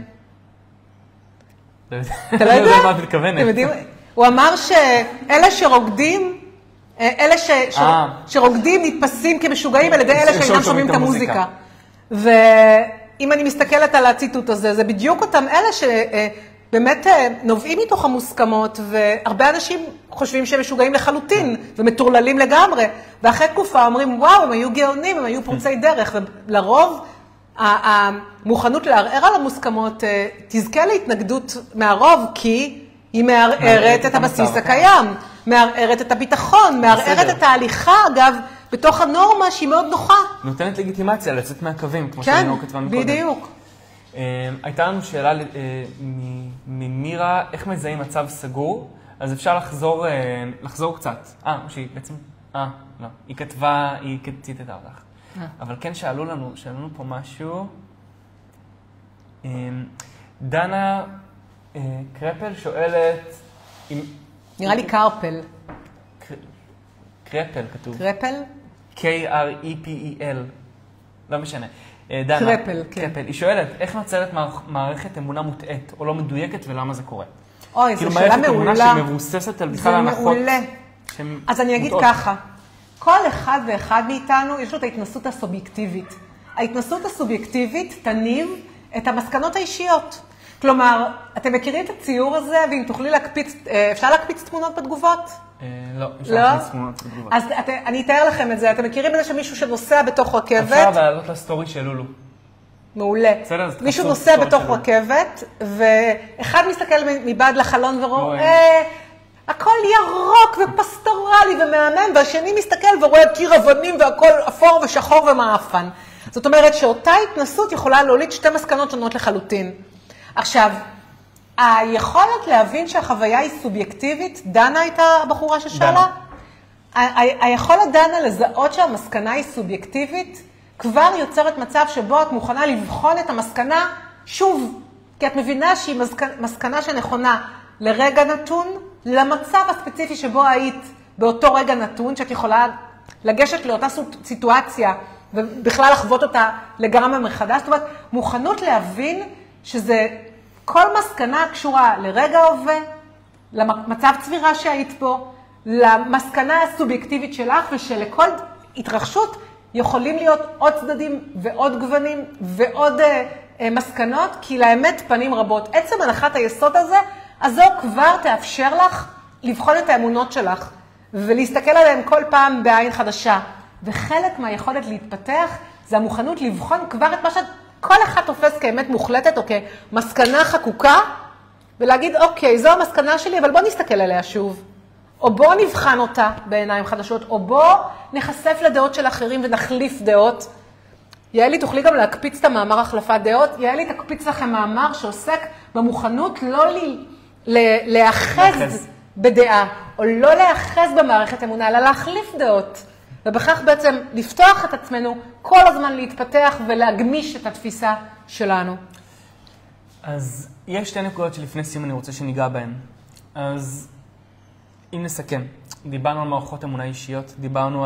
אתה לא יודע?
מה את מתכוונת?
הוא אמר שאלה שרוקדים, שרוקדים נתפסים כמשוגעים על ידי אלה שאינם שומעים את המוזיקה. ואם אני מסתכלת על הציטוט הזה, זה בדיוק אותם אלה שבאמת נובעים מתוך המוסכמות, והרבה אנשים חושבים שהם משוגעים לחלוטין, ומטורללים לגמרי, ואחרי תקופה אומרים, וואו, הם היו גאונים, הם היו פורצי דרך, ולרוב המוכנות לערער על המוסכמות תזכה להתנגדות מהרוב, כי היא מערערת את הבסיס הקיים, מערערת את הביטחון, מערערת את ההליכה, אגב, בתוך הנורמה שהיא מאוד נוחה.
נותנת לגיטימציה לצאת מהקווים, כמו שאני כתבה מקודם.
כן, בדיוק.
הייתה לנו שאלה ממירה, איך מזהים מצב סגור? אז אפשר לחזור קצת. שהיא בעצם, לא, היא כתבה, היא ציטטה אותך. אבל כן שאלו לנו פה משהו. דנה קרפל שואלת,
נראה לי קרפל.
קרפל כתוב.
קרפל?
K-R-E-P-E-L. לא משנה. דנה.
קרפל, כן.
קרפל. היא שואלת, איך נוצרת מערכת אמונה מוטעית או לא מדויקת ולמה זה קורה?
אוי, זו שאלה מעולה.
כאילו מערכת אמונה שמבוססת על בכלל הנחות.
זה מעולה. אז אני אגיד ככה, כל אחד ואחד מאיתנו יש לו את ההתנסות הסובייקטיבית. ההתנסות הסובייקטיבית תניב את המסקנות האישיות. כלומר, אתם מכירים את הציור הזה, ואם תוכלי להקפיץ, אפשר להקפיץ תמונות בתגובות?
לא, אפשר להקפיץ תמונות בתגובות.
אז אני אתאר לכם את זה. אתם מכירים את זה שמישהו שנוסע בתוך רכבת?
אפשר להעלות לסטורי של לולו.
מעולה. מישהו נוסע בתוך רכבת, ואחד מסתכל מבעד לחלון ורואה, הכל ירוק ופסטורלי ומהמם, והשני מסתכל ורואה קיר אבנים והכל אפור ושחור ומאפן. זאת אומרת שאותה התנסות יכולה להוליד שתי מסקנות שונות לחלוטין. עכשיו, היכולת להבין שהחוויה היא סובייקטיבית, דנה הייתה הבחורה ששאלה? היכולת דנה לזהות שהמסקנה היא סובייקטיבית, כבר יוצרת מצב שבו את מוכנה לבחון את המסקנה שוב, כי את מבינה שהיא מסקנה שנכונה לרגע נתון, למצב הספציפי שבו היית באותו רגע נתון, שאת יכולה לגשת לאותה סיטואציה ובכלל לחוות אותה לגמרי מחדש. זאת אומרת, מוכנות להבין שזה כל מסקנה קשורה לרגע הווה, למצב צבירה שהיית בו, למסקנה הסובייקטיבית שלך, ושלכל התרחשות יכולים להיות עוד צדדים ועוד גוונים ועוד מסקנות, כי לאמת פנים רבות. עצם הנחת היסוד הזה, הזו כבר תאפשר לך לבחון את האמונות שלך, ולהסתכל עליהן כל פעם בעין חדשה. וחלק מהיכולת להתפתח, זה המוכנות לבחון כבר את מה שכל אחד תופס כאמת מוחלטת, או כמסקנה חקוקה, ולהגיד, אוקיי, זו המסקנה שלי, אבל בוא נסתכל עליה שוב. או בוא נבחן אותה בעיניים חדשות, או בוא נחשף לדעות של אחרים ונחליף דעות. יעלי, תוכלי גם להקפיץ את המאמר החלפת דעות. יעלי, תקפיץ לכם מאמר שעוסק במוכנות לא להאחז בדעה, או לא להאחז במערכת אמונה, אלא להחליף דעות. ובכך בעצם לפתוח את עצמנו, כל הזמן להתפתח ולהגמיש את התפיסה שלנו.
אז יש שתי נקודות שלפני סיום אני רוצה שניגע בהן. אז אם נסכם, דיברנו על מערכות אמונה אישיות, דיברנו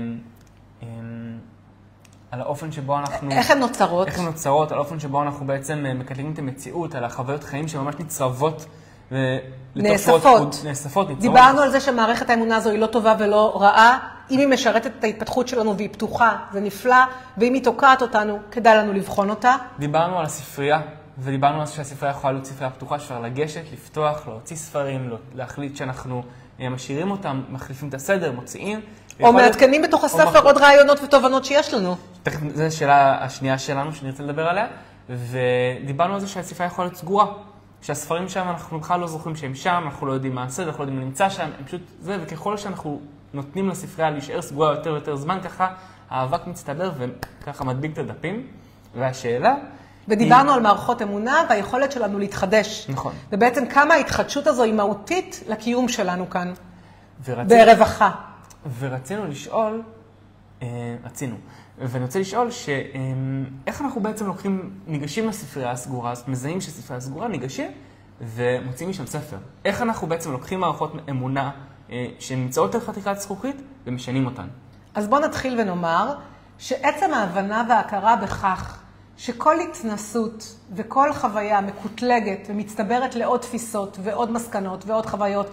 על האופן שבו אנחנו...
איך הן נוצרות?
איך הן נוצרות, על האופן שבו אנחנו בעצם מקטלגים את המציאות, על החוויות חיים שממש נצרבות
נאספות.
נצרבות.
דיברנו על זה שמערכת האמונה הזו היא לא טובה ולא רעה. אם היא משרתת את ההתפתחות שלנו והיא פתוחה, זה נפלא, ואם היא תוקעת אותנו, כדאי לנו לבחון אותה.
דיברנו על הספרייה, ודיברנו על זה שהספרייה יכולה להיות ספרייה פתוחה, שאפשר לגשת, לפתוח, להוציא ספרים, להחליט שאנחנו משאירים אותם, מחליפים את הסדר, מוציאים.
או מעדכנים בתוך הספר עוד רעיונות ותובנות שיש לנו.
תכף, זו השאלה השנייה שלנו שנרצה לדבר עליה, ודיברנו על זה שהספרייה יכולה להיות סגורה. שהספרים שם אנחנו בכלל לא זוכרים שהם שם, אנחנו לא יודעים מה הסדר, אנחנו לא יודעים מה נמצא שם, הם פשוט זה, וככל שאנחנו נותנים לספרייה להישאר סגורה יותר ויותר זמן, ככה האבק מצטבר וככה מדביק את הדפים. והשאלה...
ודיברנו על מערכות אמונה והיכולת שלנו להתחדש.
נכון.
ובעצם כמה ההתחדשות הזו היא מהותית לקיום שלנו כאן, ברווחה.
ורצינו לשאול, רצינו. ואני רוצה לשאול איך אנחנו בעצם ניגשים לספרייה הסגורה, אז מזהים שספרייה הסגורה, ניגשים ומוצאים משם ספר. איך אנחנו בעצם לוקחים מערכות אמונה שנמצאות על חתיכת זכוכית ומשנים אותן?
אז בואו נתחיל ונאמר שעצם ההבנה וההכרה בכך שכל התנסות וכל חוויה מקוטלגת ומצטברת לעוד תפיסות ועוד מסקנות ועוד חוויות,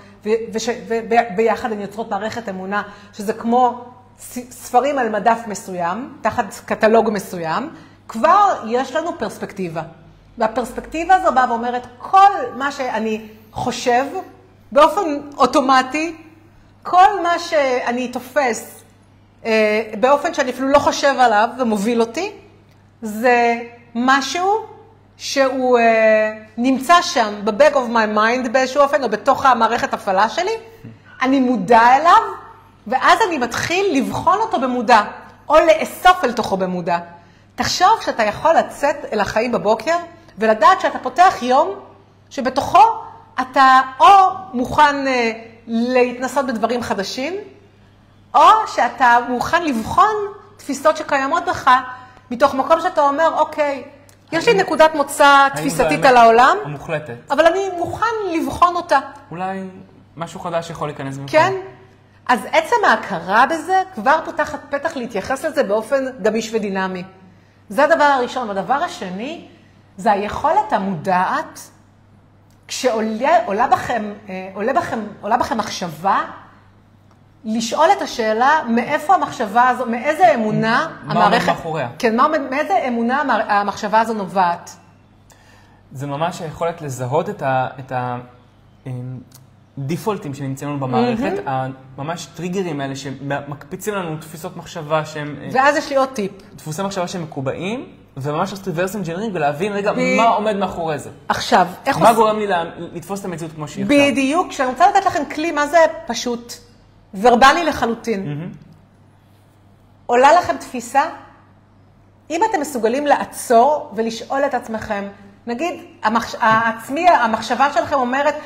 וביחד הן יוצרות מערכת אמונה, שזה כמו ספרים על מדף מסוים, תחת קטלוג מסוים, כבר יש לנו פרספקטיבה. והפרספקטיבה הזו באה ואומרת, כל מה שאני חושב באופן אוטומטי, כל מה שאני תופס באופן שאני אפילו לא חושב עליו ומוביל אותי, זה משהו שהוא נמצא שם ב-back of my mind באיזשהו אופן, או בתוך המערכת הפעלה שלי, אני מודע אליו, ואז אני מתחיל לבחון אותו במודע, או לאסוף אל תוכו במודע. תחשוב שאתה יכול לצאת אל החיים בבוקר, ולדעת שאתה פותח יום שבתוכו אתה או מוכן להתנסות בדברים חדשים, או שאתה מוכן לבחון תפיסות שקיימות בך, מתוך מקום שאתה אומר, אוקיי, יש לי נקודת מוצא תפיסתית על העולם,
המוחלטת.
אבל אני מוכן לבחון אותה.
אולי משהו חדש יכול להיכנס במקום.
כן. אז עצם ההכרה בזה כבר פותחת פתח להתייחס לזה באופן גמיש ודינמי. זה הדבר הראשון. והדבר השני, זה היכולת המודעת, כשעולה בכם מחשבה, לשאול את השאלה מאיפה המחשבה הזו, מאיזה אמונה
המערכת... מה עומד מאחוריה?
כן, מאיזה אמונה המחשבה הזו נובעת?
זה ממש היכולת לזהות את הדיפולטים שנמצאים לנו במערכת, ממש טריגרים האלה שמקפיצים לנו תפיסות מחשבה שהם...
ואז יש לי עוד טיפ.
דפוסי מחשבה שהם מקובעים, וממש לעשות ריברס אנג'ינרינג ולהבין רגע מה עומד מאחורי זה.
עכשיו, איך
מה גורם לי לתפוס את המציאות כמו שהיא עכשיו?
בדיוק, כשאני רוצה לתת לכם כלי, מה זה פשוט? ורבלי לחלוטין. עולה לכם תפיסה? אם אתם מסוגלים לעצור ולשאול את עצמכם, נגיד, המחשבה שלכם אומרת,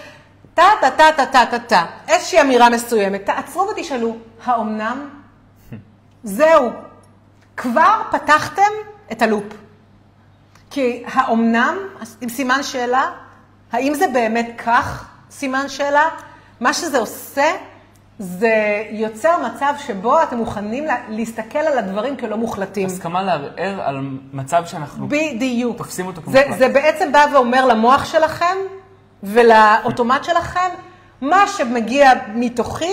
טה, איזושהי אמירה מסוימת, תעצרו ותשאלו, האומנם? זהו. כבר פתחתם את הלופ. כי האומנם, עם סימן שאלה, האם זה באמת כך, סימן שאלה? מה שזה עושה, זה יוצר מצב שבו אתם מוכנים להסתכל על הדברים כלא מוחלטים.
הסכמה לערער על מצב שאנחנו
בדיוק.
תופסים אותו כמוחלט.
זה בעצם בא ואומר למוח שלכם ולאוטומט שלכם, מה שמגיע מתוכי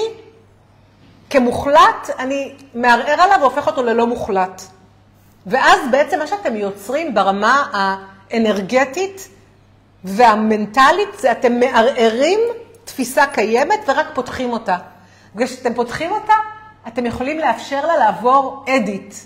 כמוחלט, אני מערער עליו והופך אותו ללא מוחלט. ואז בעצם מה שאתם יוצרים ברמה האנרגטית והמנטלית, זה אתם מערערים תפיסה קיימת ורק פותחים אותה. וכשאתם פותחים אותה, אתם יכולים לאפשר לה לעבור אדיט.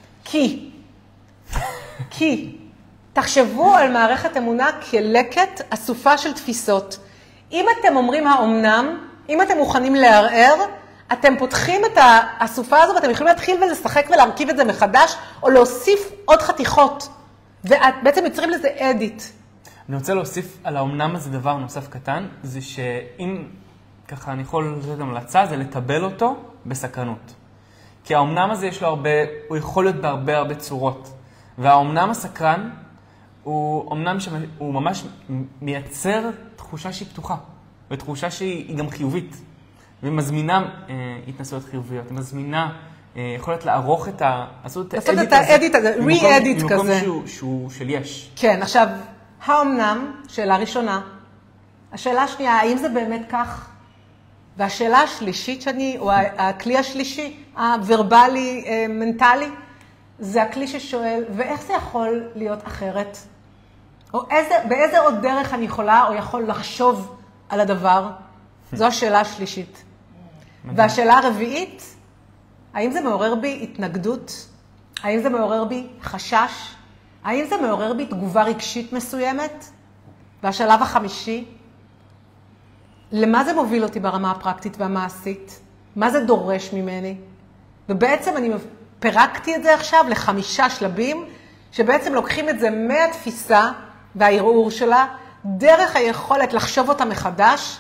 כי תחשבו על מערכת אמונה כלקט אסופה של תפיסות. אם אתם אומרים האומנם, אם אתם מוכנים לערער, אתם פותחים את האסופה הזו ואתם יכולים להתחיל ולשחק ולהרכיב את זה מחדש, או להוסיף עוד חתיכות. ובעצם יוצרים לזה אדיט.
אני רוצה להוסיף על האומנם הזה דבר נוסף קטן, זה שאם ככה אני יכול לתת המלצה, זה לטבל אותו בסקרנות. כי האומנם הזה יש לו הוא יכול להיות בהרבה צורות. והאומנם הסקרן הוא אומנם שהוא ממש מייצר תחושה שהיא פתוחה, ותחושה שהיא גם חיובית. והיא מזמינה התנסויות חיוביות, היא מזמינה יכולת לערוך לעשות את
האדיט הזה, re-edit כזה.
ממקום שהוא של יש.
כן, עכשיו, האומנם, שאלה ראשונה. השאלה השנייה, האם זה באמת כך? והשאלה השלישית או הכלי השלישי, הוורבלי, מנטלי, זה הכלי ששואל, ואיך זה יכול להיות אחרת? או באיזה עוד דרך אני יכולה או יכול לחשוב על הדבר? זו השאלה השלישית. והשאלה הרביעית, האם זה מעורר בי התנגדות? האם זה מעורר בי חשש? האם זה מעורר בי תגובה רגשית מסוימת? והשלב החמישי, למה זה מוביל אותי ברמה הפרקטית והמעשית? מה זה דורש ממני? ובעצם אני פירקתי את זה עכשיו ל5 שלבים, שבעצם לוקחים את זה מהתפיסה והערעור שלה, דרך היכולת לחשוב אותה מחדש,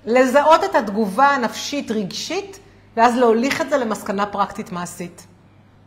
לזהות את התגובה הנפשית רגשית, ואז להוליך את זה למסקנה פרקטית מעשית.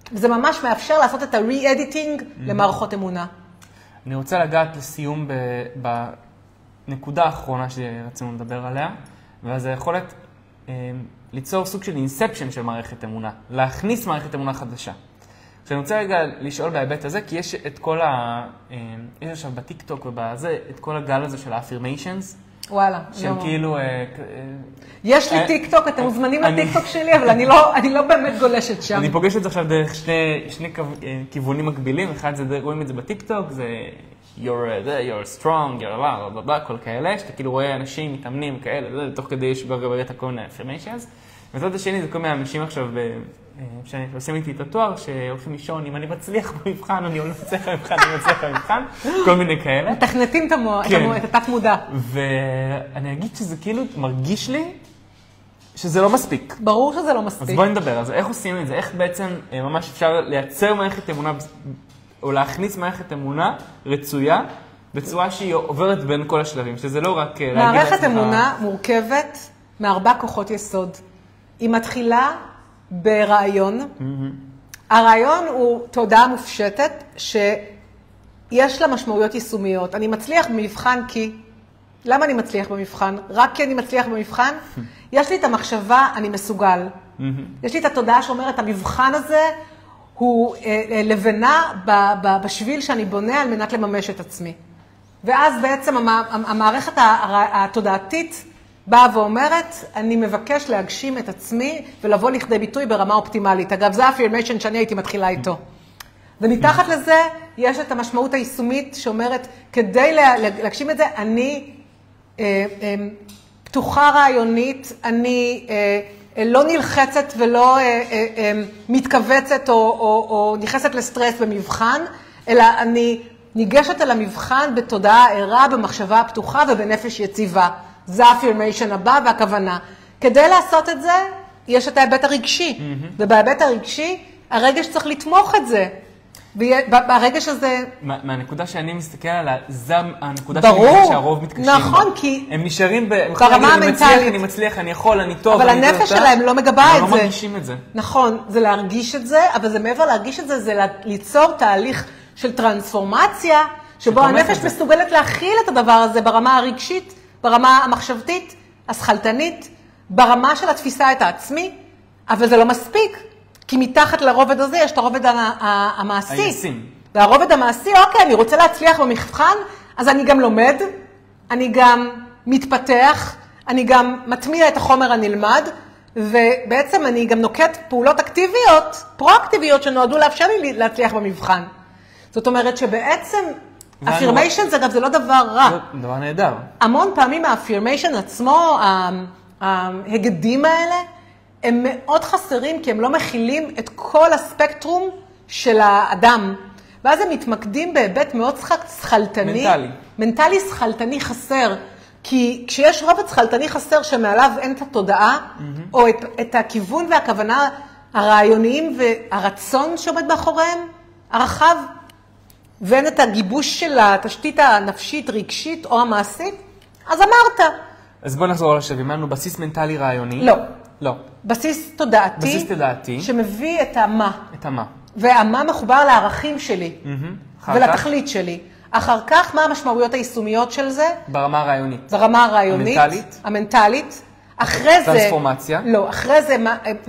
וזה ממש מאפשר לעשות את ה-re-editing למערכות אמונה.
אני רוצה לגעת לסיום בנקודה האחרונה שרצינו לדבר עליה, ואז היכולת ליצור סוג של אינספשן של מערכת אמונה, להכניס מערכת אמונה חדשה. שאני רוצה רגע לשאול בהיבט הזה, כי יש את כל יש עכשיו בטיק-טוק ובזה, את כל הגל הזה של ה-affirmations.
וואלה.
שהם כאילו...
יש לי טיק-טוק, אתם מוזמנים לטיק-טוק שלי, אבל אני לא באמת גולשת שם.
אני פוגש את זה עכשיו דרך שני כיוונים מקבילים. אחד זה, רואים את זה בטיק-טוק, זה you're strong, you're blah, כל כאלה, שאתה כאילו רואה אנשים מתאמנים כאלה, תוך כדי יש ברגע כל מיני affirmations. וצד השני זה כל מיני אנשים עכשיו, שעושים איתי את התואר, שהולכים לישון, אם אני מצליח במבחן, אני לא מצליח במבחן, אני מצליח במבחן, כל מיני כאלה.
מתכנתים את התת מודע.
ואני אגיד שזה כאילו מרגיש לי שזה לא מספיק.
ברור שזה לא מספיק.
אז בואי נדבר על זה. איך עושים את זה? איך בעצם ממש אפשר לייצר מערכת אמונה, או להכניס מערכת אמונה רצויה, בצורה שהיא עוברת בין כל השלבים, שזה לא רק להגיד לעצמך...
מערכת אמונה מורכבת מ4 כוחות יסוד. היא מתחילה ברעיון. הרעיון הוא תודעה מופשטת שיש לה משמעויות יישומיות. אני מצליח במבחן כי... למה אני מצליח במבחן? רק כי אני מצליח במבחן? יש לי את המחשבה, אני מסוגל. יש לי את התודעה שאומרת, המבחן הזה הוא לבנה בשביל שאני בונה על מנת לממש את עצמי. ואז בעצם המערכת התודעתית באה ואומרת, אני מבקש להגשים את עצמי ולבוא לכדי ביטוי ברמה אופטימלית. אגב, זה האפירמיישן שאני הייתי מתחילה איתו. ומתחת לזה יש את המשמעות היישומית שאומרת, כדי להגשים את זה, אני פתוחה רעיונית, אני לא נלחצת ולא מתכווצת או נכנסת לסטרס במבחן, אלא אני ניגשת אל המבחן בתודעה ערה, במחשבה פתוחה ובנפש יציבה. זה האפירמיישן הבא והכוונה. כדי לעשות את זה, יש את ההיבט הרגשי. ובהיבט הרגשי, הרגש צריך לתמוך את זה. והרגש הזה...
מהנקודה שאני מסתכל עליה, זה הנקודה שאני חושב שהרוב מתקשים בה.
נכון, כי...
הם נשארים
ברמה המנטלית.
אני מצליח, אני יכול, אני טוב.
אבל הנפש שלהם לא מגבה את זה.
הם לא מרגישים את זה.
נכון, זה להרגיש את זה, אבל זה מעבר להרגיש את זה, זה ליצור תהליך של טרנספורמציה, שבו הנפש מסוגלת להכיל את הדבר הזה ברמה הרגשית, ברמה המחשבתית, השכלתנית, ברמה של התפיסה את העצמי, אבל זה לא מספיק, כי מתחת לרובד הזה יש את הרובד המעשי.
הישים.
והרובד המעשי, אוקיי, אני רוצה להצליח במבחן, אז אני גם לומד, אני גם מתפתח, אני גם מטמיע את החומר הנלמד, ובעצם אני גם נוקט פעולות אקטיביות, פרו-אקטיביות, שנועדו לאפשר לי להצליח במבחן. זאת אומרת שבעצם... affirmation זה גם זה לא דבר רע.
זה דבר נהדר.
המון פעמים ה-affirmation עצמו, ההגדים האלה, הם מאוד חסרים כי הם לא מכילים את כל הספקטרום של האדם. ואז הם מתמקדים בהיבט מאוד שכלתני.
מנטלי.
מנטלי שכלתני חסר. כי כשיש רובד שכלתני חסר שמעליו אין את התודעה, או את הכיוון והכוונה הרעיוניים והרצון שעומד מאחוריהם, הרחב, ואין את הגיבוש של התשתית הנפשית, רגשית או המעשית, אז אמרת.
אז בוא נחזור על השלבים. לנו בסיס מנטלי רעיוני.
לא.
לא.
בסיס תודעתי.
בסיס תודעתי.
שמביא את המה.
את המה.
והמה מחובר לערכים שלי. ולתכלית שלי. אחר כך, מה המשמעויות היישומיות של זה?
ברמה הרעיונית.
ברמה הרעיונית.
המנטלית.
המנטלית. אחרי זה...
טרנספורמציה.
לא, אחרי זה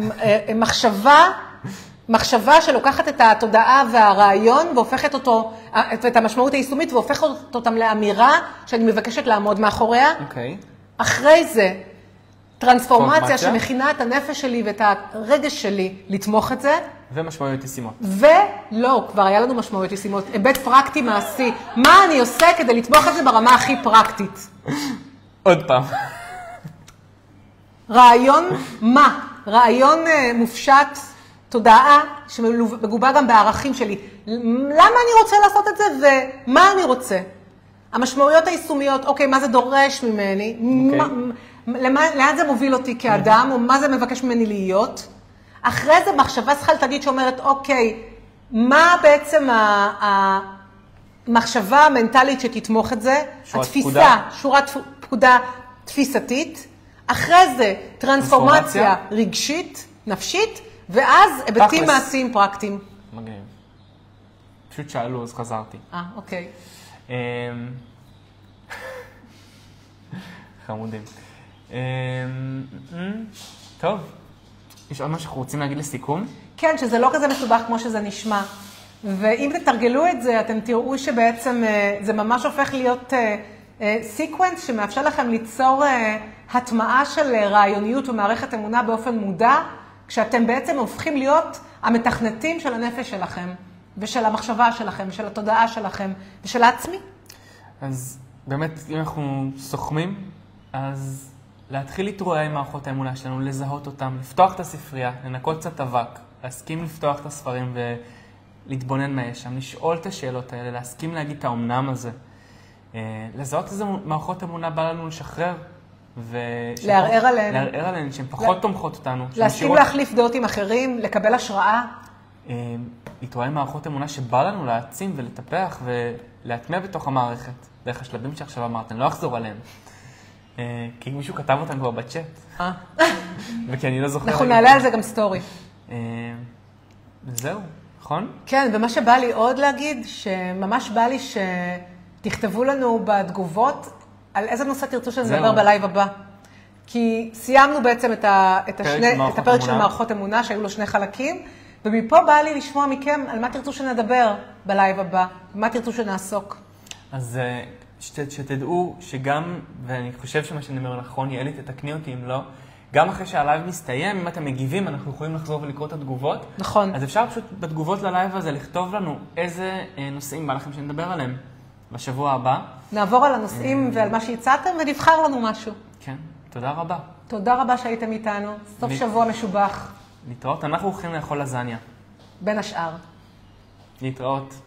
מחשבה שלוקחת את התודעה והרעיון והופכת אותו, את המשמעות היישומית והופכת אותם לאמירה שאני מבקשת לעמוד מאחוריה.
אוקיי.
אחרי זה, טרנספורמציה שמכינה את הנפש שלי ואת הרגש שלי לתמוך את זה.
ומשמעויות ישימות.
ולא, כבר היה לנו משמעויות ישימות. היבט פרקטי מעשי. מה אני עושה כדי לתמוך את זה ברמה הכי פרקטית?
עוד פעם.
רעיון מה? רעיון מופשט, תודעה שמגובה גם בערכים שלי. למה אני רוצה לעשות את זה ומה אני רוצה? המשמעויות היישומיות, אוקיי, מה זה דורש ממני? לאן זה מוביל אותי כאדם, או מה זה מבקש ממני להיות? אחרי זה מחשבה שכלתנית שאומרת, אוקיי, מה בעצם המחשבה המנטלית שתתמוך את זה? התפיסה, שורת פקודה תפיסתית. אחרי זה טרנספורמציה רגשית, נפשית, ואז היבטים
תכלס.
מעשיים פרקטיים.
מגניב. פשוט שאלו, אז חזרתי.
אוקיי.
חמודים. טוב, יש עוד משהו שאנחנו רוצים להגיד לסיכום?
כן, שזה לא כזה מסובך כמו שזה נשמע. ואם תתרגלו את זה, אתם תראו שבעצם זה ממש הופך להיות סיקוונס שמאפשר לכם ליצור הטמעה של רעיוניות ומערכת אמונה באופן מודע, כשאתם בעצם הופכים להיות המתכנתים של הנפש שלכם, ושל המחשבה שלכם, של התודעה שלכם, ושל העצמי.
אז באמת, אם אנחנו סוכמים, אז להתחיל להתרועע עם מערכות האמונה שלנו, לזהות אותם, לפתוח את הספרייה, לנקות קצת אבק, להסכים לפתוח את הספרים ולהתבונן מה יש שם, לשאול את השאלות האלה, להסכים להגיד את האומנם הזה. לזהות איזה מערכות אמונה בא לנו לשחרר.
לערער עליהן.
לערער עליהן, שהן פחות תומכות אותנו.
להסכים להחליף דעות עם אחרים, לקבל השראה.
להתרועע עם מערכות אמונה שבא לנו להעצים ולטפח ולהטמע בתוך המערכת. דרך השלבים שעכשיו אמרת, אני לא אחזור עליהם. כי מישהו כתב אותם כבר בצ'אט. וכי אני לא זוכר.
אנחנו נעלה על זה גם סטורי.
זהו, נכון?
כן, ומה שבא לי עוד להגיד, שממש בא לי שתכתבו לנו בתגובות על איזה נושא תרצו שנדבר בלייב הבא. כי סיימנו בעצם את הפרק של מערכות אמונה, שהיו לו 2 חלקים, ומפה בא לי לשמוע מכם על מה תרצו שנדבר בלייב הבא, מה תרצו שנעסוק.
אז שתדעו שגם, ואני חושב שמה שאני אומר נכון, יעלי תתקני אותי אם לא, גם אחרי שהלייב מסתיים, אם אתם מגיבים, אנחנו יכולים לחזור ולקרוא את התגובות.
נכון.
אז אפשר פשוט בתגובות ללייב הזה לכתוב לנו איזה נושאים בא לכם שנדבר עליהם בשבוע הבא.
נעבור על הנושאים ועל מה שהצעתם ונבחר לנו משהו.
כן, תודה רבה.
תודה רבה שהייתם איתנו. סוף שבוע משובח.
להתראות, אנחנו הולכים לאכול לזניה.
בין השאר.
להתראות.